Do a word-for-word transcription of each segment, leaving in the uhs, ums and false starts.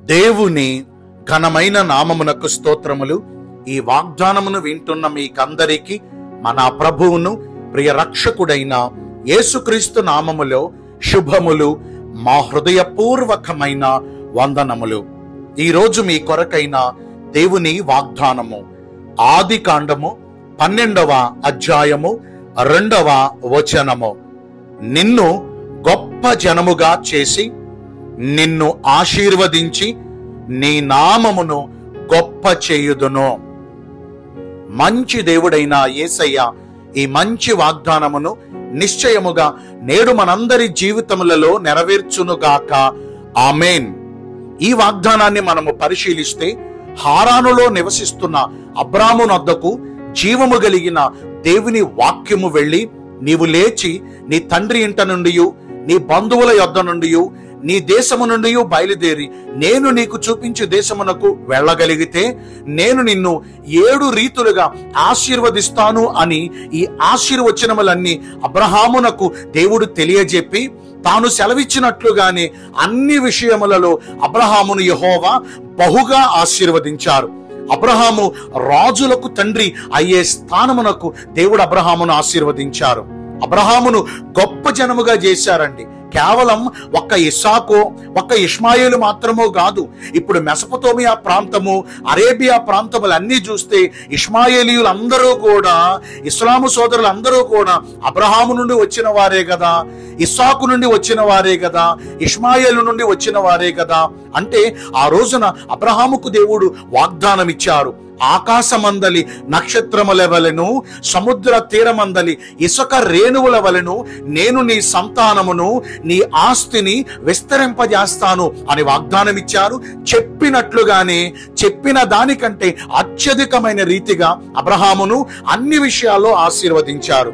దేవుని ఘనమైన నామమునకు స్తోత్రములు. ఈ వాగ్దానమును వింటున్న మీకందరికీ మన ప్రభువును ప్రియ రక్షకుడైన యేసుక్రీస్తు నామములో శుభములు, మా హృదయపూర్వకమైన వందనములు. ఈరోజు మీ కొరకైన దేవుని వాగ్దానము ఆది కాండము పన్నెండవ అధ్యాయము రెండవ వచనము. నిన్ను గొప్ప జనముగా చేసి నిన్ను ఆశీర్వదించి నీ నామమును గొప్ప చేయుదును. మంచి దేవుడైన యేసయ్య ఈ మంచి వాగ్దానమును నిశ్చయముగా నేడు మనందరి జీవితములలో నెరవేర్చునుగాక. ఆమేన్. ఈ వాగ్దానాన్ని మనము పరిశీలిస్తే, హారానులో నివసిస్తున్న అబ్రాము నొద్దకు జీవము కలిగిన దేవుని వాక్యము వెళ్ళి, నీవు లేచి నీ తండ్రి ఇంట నుండి, నీ బంధువుల యొద్ద నుండి, నీ దేశము నుండి బయలుదేరి నేను నీకు చూపించే దేశమునకు వెళ్ళగలిగితే నేను నిన్ను ఏడు రీతులుగా ఆశీర్వదిస్తాను అని ఈ ఆశీర్వచనములన్నీ అబ్రహామునకు దేవుడు తెలియజెప్పి, తాను సెలవిచ్చినట్లుగానే అన్ని విషయములలో అబ్రహామును యెహోవా బహుగా ఆశీర్వదించారు. అబ్రహాము రాజులకు తండ్రి అయ్యే స్థానమునకు దేవుడు అబ్రహామును ఆశీర్వదించారు. అబ్రహామును గొప్ప జనముగా చేశారండి. కేవలం ఒక్క ఇస్సాకు, ఒక్క ఇష్మాయేలు మాత్రమో కాదు. ఇప్పుడు మెసొపొతేమియా ప్రాంతము, అరేబియా ప్రాంతములన్నీ చూస్తే ఇష్మాయేలీయులందరూ కూడా, ఇస్లాము సోదరులందరూ కూడా అబ్రహాము నుండి వచ్చిన వారే కదా, ఇస్సాకు నుండి వచ్చిన వారే కదా, ఇష్మాయేలు నుండి వచ్చిన వారే కదా. అంటే ఆ రోజున అబ్రహాముకు దేవుడు వాగ్దానం ఇచ్చారు. ఆకాశమందలి నక్షత్రముల వలెను, సముద్ర తీరమందలి ఇసుక రేణువుల వలెను నేను నీ సంతానమును, నీ ఆస్తిని విస్తరింపజేస్తాను అని వాగ్దానం ఇచ్చారు. చెప్పినట్లుగానే, చెప్పిన దానికంటే అత్యధికమైన రీతిగా అబ్రహామును అన్ని విషయాల్లో ఆశీర్వదించారు.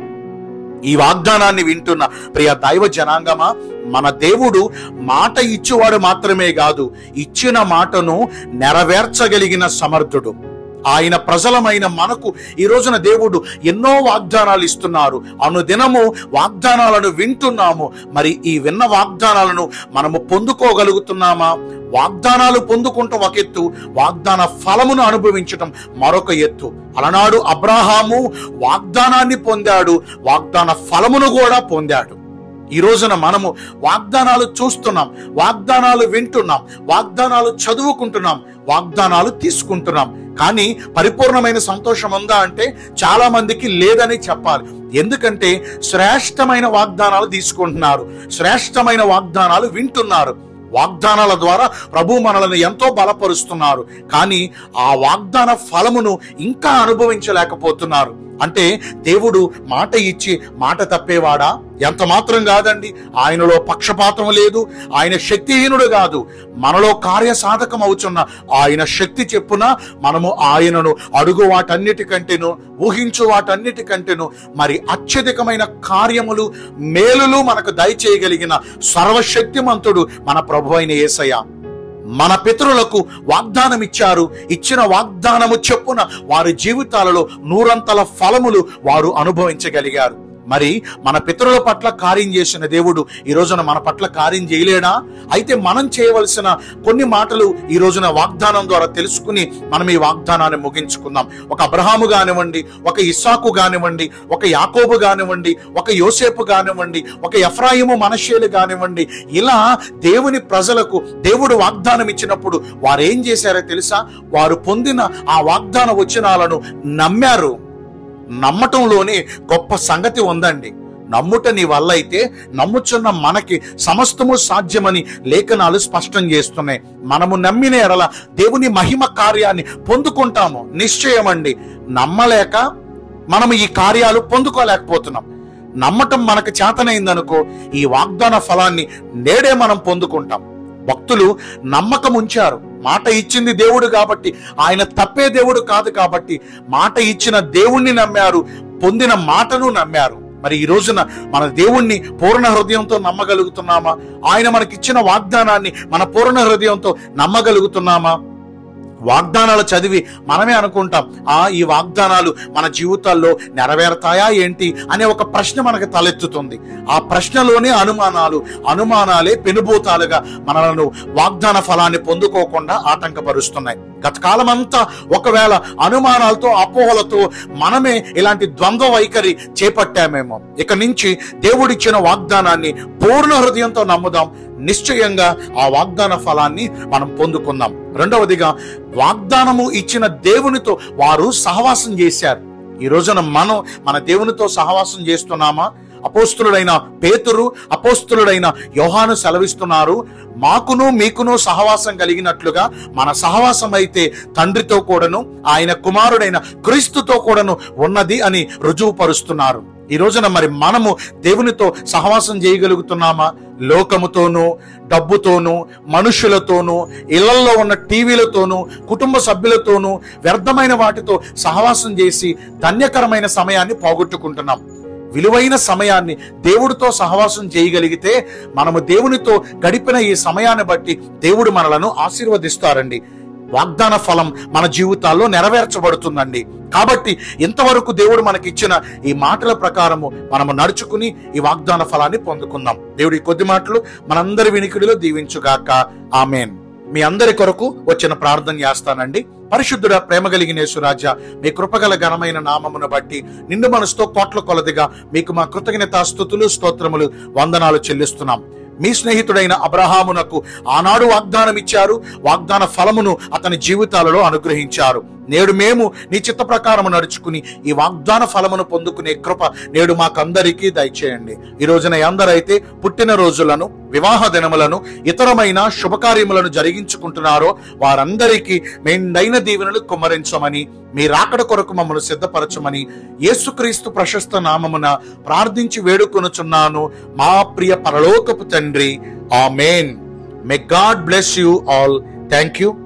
ఈ వాగ్దానాన్ని వింటున్న ప్రియ దైవ జనాంగమా, మన దేవుడు మాట ఇచ్చేవాడు మాత్రమే కాదు, ఇచ్చిన మాటను నెరవేర్చగలిగిన సమర్థుడు. ఆయన ప్రజలమైన మనకు ఈ రోజున దేవుడు ఎన్నో వాగ్దానాలు ఇస్తున్నారు. అనుదినము వాగ్దానాలను వింటున్నాము. మరి ఈ విన్న వాగ్దానాలను మనము పొందుకోగలుగుతున్నామా? వాగ్దానాలు పొందుకుంటాం ఒక ఎత్తు, వాగ్దాన ఫలమును అనుభవించటం మరొక ఎత్తు. అలనాడు అబ్రహాము వాగ్దానాన్ని పొందాడు, వాగ్దాన ఫలమును కూడా పొందాడు. ఈ రోజున మనము వాగ్దానాలు చూస్తున్నాం, వాగ్దానాలు వింటున్నాం, వాగ్దానాలు చదువుకుంటున్నాం, వాగ్దానాలు తీసుకుంటున్నాం. కానీ పరిపూర్ణమైన సంతోషం ఉందా అంటే చాలా మందికి లేదని చెప్పాలి. ఎందుకంటే శ్రేష్టమైన వాగ్దానాలు తీసుకుంటున్నారు, శ్రేష్టమైన వాగ్దానాలు వింటున్నారు. వాగ్దానాల ద్వారా ప్రభు మనల్ని ఎంతో బలపరుస్తున్నారు. కానీ ఆ వాగ్దాన ఫలమును ఇంకా అనుభవించలేకపోతున్నారు. అంటే దేవుడు మాట ఇచ్చి మాట తప్పేవాడా? ఎంత మాత్రం కాదండి. ఆయనలో పక్షపాతం లేదు, ఆయన శక్తిహీనుడు కాదు. మనలో కార్యసాధకం అవుతున్న ఆయన శక్తి చెప్పున మనము ఆయనను అడుగు వాటన్నిటికంటేను, ఊహించు వాటన్నిటికంటేను మరి అత్యధికమైన కార్యములు, మేలులు మనకు దయచేయగలిగిన సర్వశక్తిమంతుడు మన ప్రభు అయిన యేసయ్య. మన పితరులకు వాగ్దానం ఇచ్చారు. ఇచ్చిన వాగ్దానము చెప్పున వారి జీవితాలలో నూరంతల ఫలములు వారు అనుభవించగలిగారు. మరి మన పితరుల పట్ల కార్యం చేసిన దేవుడు ఈ రోజున మన పట్ల కార్యం చేయలేడా? అయితే మనం చేయవలసిన కొన్ని మాటలు ఈ రోజున వాగ్దానం ద్వారా తెలుసుకుని మనం ఈ వాగ్దానాన్ని ముగించుకుందాం. ఒక అబ్రహాము కానివ్వండి, ఒక ఇస్సాకు కానివ్వండి, ఒక యాకోబు కానివ్వండి, ఒక యోసేపు కానివ్వండి, ఒక ఎఫ్రాయిము మనష్యేలు కానివ్వండి, ఇలా దేవుని ప్రజలకు దేవుడు వాగ్దానం ఇచ్చినప్పుడు వారు ఏం చేశారో తెలుసా? వారు పొందిన ఆ వాగ్దాన వచనాలను నమ్మారు. నమ్మటంలోనే గొప్ప సంగతి ఉందండి. నమ్ముట నీ వల్ల అయితే నమ్ముచున్న మనకి సమస్తము సాధ్యమని లేఖనాలు స్పష్టం చేస్తున్నాయి. మనము నమ్మిన ఎడల దేవుని మహిమ కార్యాన్ని పొందుకుంటాము, నిశ్చయమండి. నమ్మలేక మనము ఈ కార్యాలు పొందుకోలేకపోతున్నాం. నమ్మటం మనకు చేతనైందనుకో, ఈ వాగ్దాన ఫలాన్ని నేడే మనం పొందుకుంటాం. భక్తులు నమ్మకం ఉంచారు. మాట ఇచ్చింది దేవుడు కాబట్టి, ఆయన తప్పే దేవుడు కాదు కాబట్టి మాట ఇచ్చిన దేవుణ్ణి నమ్మారు, పొందిన మాటను నమ్మారు. మరి ఈ రోజున మన దేవుణ్ణి పూర్ణ హృదయంతో నమ్మగలుగుతున్నామా? ఆయన మనకిచ్చిన వాగ్దానాన్ని మన పూర్ణ హృదయంతో నమ్మగలుగుతున్నామా? వాగ్దానాలు చదివి మనమే అనుకుంటాం, ఆ ఈ వాగ్దానాలు మన జీవితాల్లో నెరవేరుతాయా ఏంటి అనే ఒక ప్రశ్న మనకు తలెత్తుతుంది. ఆ ప్రశ్నలోనే అనుమానాలు అనుమానాలే పెనుభూతాలుగా మనలను వాగ్దాన ఫలాన్ని పొందుకోకుండా ఆటంకపరుస్తున్నాయి. గత కాలం అంతా ఒకవేళ అనుమానాలతో అపోహలతో మనమే ఇలాంటి ద్వంద్వ వైఖరి చేపట్టామేమో. ఇక నుంచి దేవుడిచ్చిన వాగ్దానాన్ని పూర్ణ హృదయంతో నమ్ముదాం. నిశ్చయంగా ఆ వాగ్దాన ఫలాన్ని మనం పొందుకుందాం. రెండవదిగా, వాగ్దానము ఇచ్చిన దేవునితో వారు సహవాసం చేశారు. ఈ రోజున మనం మన దేవునితో సహవాసం చేస్తున్నామా? అపోస్తులుడైన పేతురు, అపోస్తులుడైన యోహాను సెలవిస్తున్నారు, మాకును మీకును సహవాసం కలిగినట్లుగా మన సహవాసం అయితే తండ్రితో కూడాను ఆయన కుమారుడైన క్రీస్తుతో కూడాను ఉన్నది అని రుజువుపరుస్తున్నారు. ఈ రోజున మరి మనము దేవునితో సహవాసం చేయగలుగుతున్నామా? లోకముతోనూ, డబ్బుతోనూ, మనుషులతోనూ, ఇళ్లలో ఉన్న టీవీలతోనూ, కుటుంబ సభ్యులతోనూ, వ్యర్థమైన వాటితో సహవాసం చేసి ధన్యకరమైన సమయాన్ని పోగొట్టుకుంటున్నాం. విలువైన సమయాన్ని దేవుడితో సహవాసం చేయగలిగితే మనము దేవునితో గడిపిన ఈ సమయాన్ని బట్టి దేవుడు మనలను ఆశీర్వదిస్తారండి. వాగ్దాన ఫలం మన జీవితాల్లో నెరవేర్చబడుతుందండి. కాబట్టి ఇంతవరకు దేవుడు మనకిచ్చిన ఈ మాటల ప్రకారము మనము నడుచుకుని ఈ వాగ్దాన ఫలాన్ని పొందుకుందాం. దేవుడి కొద్ది మాటలు మనందరి వినికిడిలో దీవించుగాక. ఆమేన్. మీ అందరి కొరకు వచ్చిన ప్రార్థన చేస్తానండి. పరిశుద్ధుడ, ప్రేమ కలిగిన యేసురాజా, మీ కృపగల ఘనమైన నామమును బట్టి నిండు మనసుతో కోట్ల కొలదిగా మీకు మా కృతజ్ఞతా స్తుతులు, స్తోత్రములు, వందనాలు చెల్లిస్తున్నాం. మీ స్నేహితుడైన అబ్రహామునకు ఆనాడు వాగ్దానం ఇచ్చారు, వాగ్దాన ఫలమును అతని జీవితాలలో అనుగ్రహించారు. నేడు మేము నీ చిత్త ప్రకారము నడుచుకుని ఈ వాగ్దాన ఫలమును పొందుకునే కృప నేడు మాకందరికీ దయచేయండి. ఈ రోజున ఎందరైతే పుట్టిన రోజులను, వివాహ దినములను, ఇతరమైన శుభకార్యములను జరిగించుకుంటున్నారో వారందరికీ మెండైన దీవెనలు కుమ్మరించమని, మీ రాకడ కొరకు మమ్మల్ని సిద్ధపరచమని యేసుక్రీస్తు ప్రశస్త నామమున ప్రార్థించి వేడుకొనుచున్నాను మా ప్రియ పరలోకపు తండ్రి. Amen. May god bless you all. Thank you.